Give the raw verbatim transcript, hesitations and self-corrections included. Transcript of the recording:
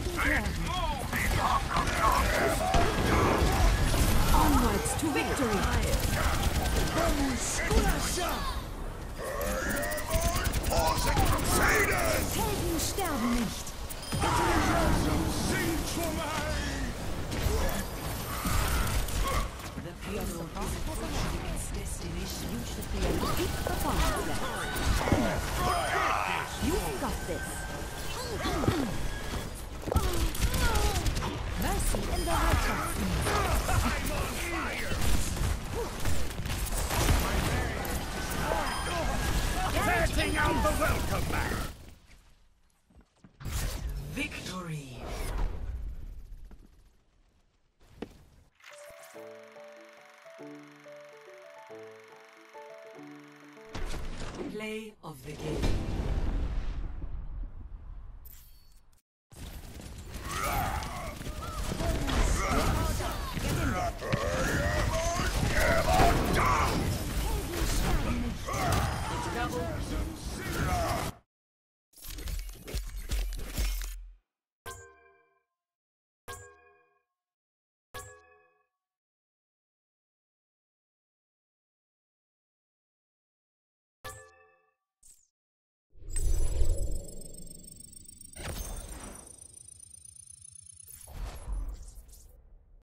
Onwards to victory. Helden sterben nicht. The payload is approaching its destination. You should be able to keep the bomb left. You've got this. Mercy in the righteous. Setting out the welcome mat! Victory! Play of the game.